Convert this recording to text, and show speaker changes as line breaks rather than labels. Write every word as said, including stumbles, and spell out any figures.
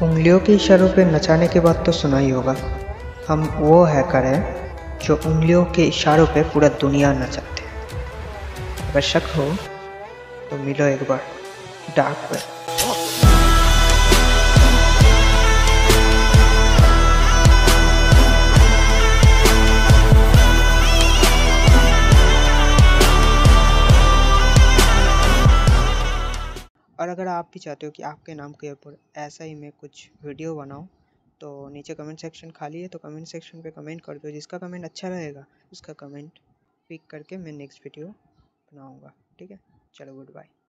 उंगलियों के इशारों पे नचाने की बात तो सुना ही होगा। हम वो हैकर हैं जो उंगलियों के इशारों पे पूरा दुनिया नचाते हैं। अगर शक हो तो मिलो एक बार डार्क वेब। और अगर आप भी चाहते हो कि आपके नाम के ऊपर ऐसा ही मैं कुछ वीडियो बनाऊं, तो नीचे कमेंट सेक्शन खाली है, तो कमेंट सेक्शन पे कमेंट कर दो। जिसका कमेंट अच्छा रहेगा उसका कमेंट पिक करके मैं नेक्स्ट वीडियो बनाऊंगा। ठीक है, चलो गुड बाय।